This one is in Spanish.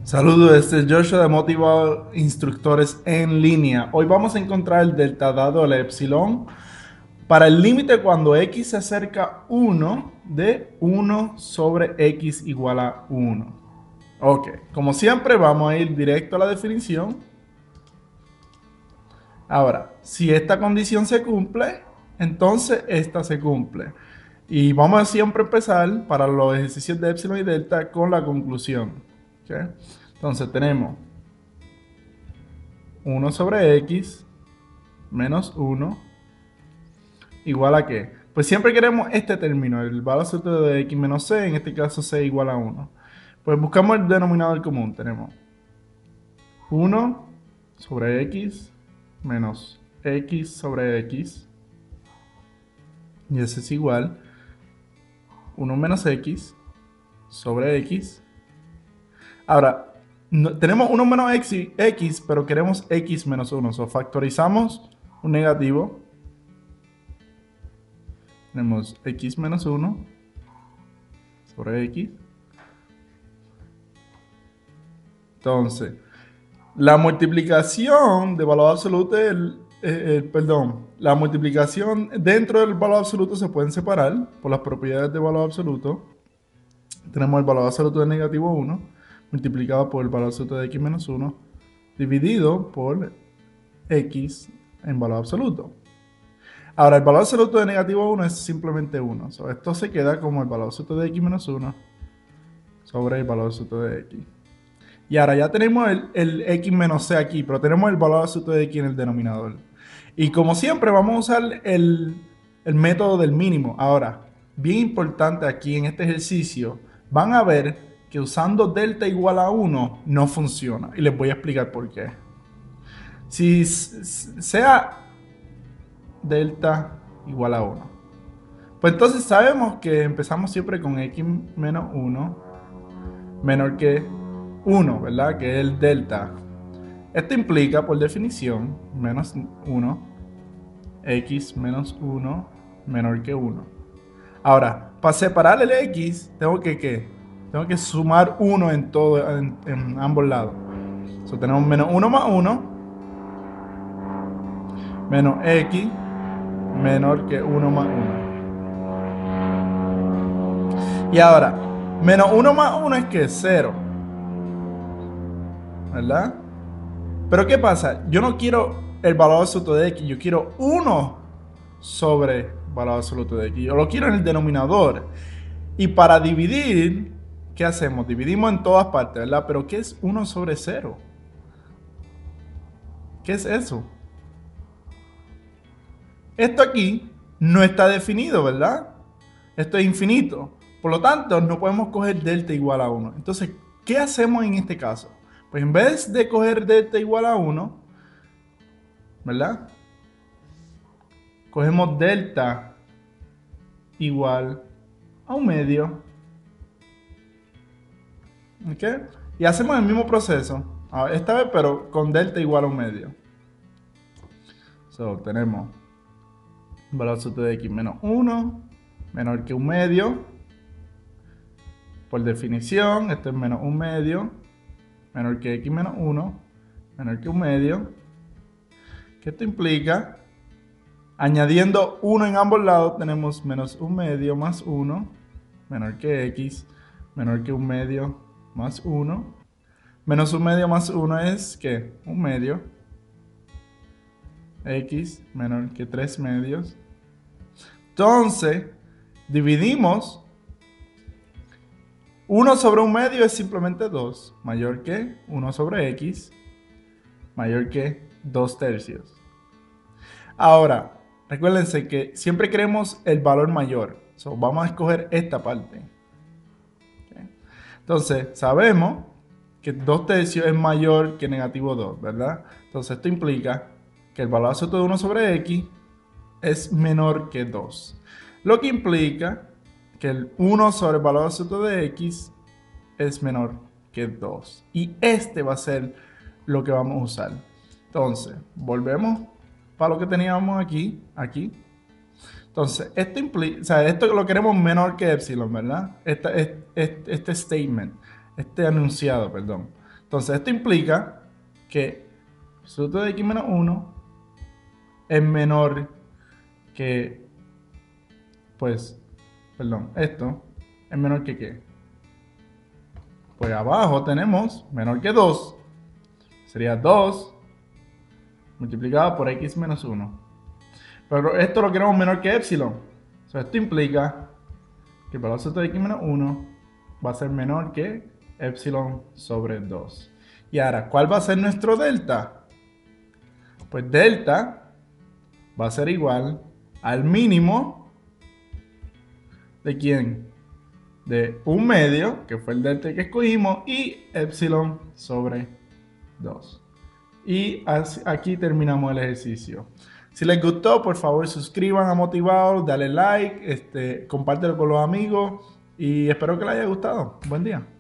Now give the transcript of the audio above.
Saludos, este es Joshua de Motivado Instructores en Línea. Hoy vamos a encontrar el delta dado al epsilon para el límite cuando x se acerca a 1 de 1 sobre x igual a 1. Ok, como siempre vamos a ir directo a la definición. Ahora, si esta condición se cumple, entonces esta se cumple. Y vamos a siempre empezar para los ejercicios de epsilon y delta con la conclusión. ¿Okay? Entonces tenemos 1 sobre x menos 1 igual a qué? Pues siempre queremos este término, el valor absoluto de x menos c, en este caso c igual a 1. Pues buscamos el denominador común, tenemos 1 sobre x menos x sobre x, y ese es igual 1 menos x sobre x. Ahora, tenemos 1 menos x, pero queremos x menos 1, so factorizamos un negativo. Tenemos x menos 1 sobre x. Entonces, la multiplicación de valor absoluto, la multiplicación dentro del valor absoluto se pueden separar por las propiedades de valor absoluto. Tenemos el valor absoluto de negativo 1 multiplicado por el valor absoluto de x menos 1 dividido por x en valor absoluto. Ahora, el valor absoluto de negativo 1 es simplemente 1. So, esto se queda como el valor absoluto de x menos 1 sobre el valor absoluto de x. Y ahora ya tenemos el x menos c aquí, pero tenemos el valor absoluto de x en el denominador. Y como siempre vamos a usar el método del mínimo. Ahora, bien importante aquí en este ejercicio, van a ver que usando delta igual a 1 no funciona. Y les voy a explicar por qué. Si sea delta igual a 1, pues entonces sabemos que empezamos siempre con x menos 1 menor que 1, ¿verdad? Que es el delta. Esto implica, por definición, menos 1, x menos 1 menor que 1. Ahora, para separar el x, tengo que ¿qué? Tengo que sumar 1 en ambos lados. So, tenemos menos 1 más 1 menos x menor que 1 más 1. Y ahora, menos 1 más 1 es que 0. ¿Verdad? Pero ¿qué pasa? Yo no quiero el valor absoluto de x, yo quiero 1 sobre valor absoluto de x. Yo lo quiero en el denominador. Y para dividir, ¿qué hacemos? Dividimos en todas partes, ¿verdad? Pero ¿qué es 1 sobre 0? ¿Qué es eso? Esto aquí no está definido, ¿verdad? Esto es infinito. Por lo tanto, no podemos coger delta igual a 1. Entonces, ¿qué hacemos en este caso? Pues en vez de coger delta igual a 1, ¿verdad? Cogemos delta igual a 1 medio. ¿Ok? Y hacemos el mismo proceso. Esta vez, pero con delta igual a 1 medio. So, tenemos valor absoluto de x menos 1 menor que 1 medio. Por definición, esto es menos 1 medio menor que x menos 1 menor que 1 medio. ¿Qué esto implica? Añadiendo 1 en ambos lados, tenemos menos 1 medio más 1 menor que x menor que 1 medio más 1. Menos 1 medio más 1 es, ¿qué? 1 medio. X menor que 3 medios. Entonces, dividimos. 1 sobre 1 medio es simplemente 2. Mayor que 1 sobre x. Mayor que 2 tercios. Ahora, recuérdense que siempre queremos el valor mayor. So, vamos a escoger esta parte. ¿Okay? Entonces, sabemos que 2 tercios es mayor que negativo 2, ¿verdad? Entonces, esto implica que el valor absoluto de 1 sobre x es menor que 2. Lo que implica que el 1 sobre el valor absoluto de x es menor que 2. Y este va a ser lo que vamos a usar. Entonces, volvemos para lo que teníamos aquí. Entonces, esto implica, o sea, esto lo queremos menor que epsilon, ¿verdad? Este statement, este enunciado, perdón. Entonces esto implica que el absoluto de x menos 1 es menor que, pues, perdón, esto es menor que ¿qué? Pues abajo tenemos menor que 2. Sería 2 multiplicado por x menos 1. Pero esto lo queremos menor que epsilon. O sea, esto implica que el valor absoluto de x menos 1 va a ser menor que epsilon sobre 2. Y ahora, ¿cuál va a ser nuestro delta? Pues delta va a ser igual al mínimo de ¿quién? De 1/2, que fue el delta que escogimos, y epsilon sobre 2. Y aquí terminamos el ejercicio. Si les gustó, por favor suscriban a Motivados, dale like, compártelo con los amigos y espero que les haya gustado. Buen día.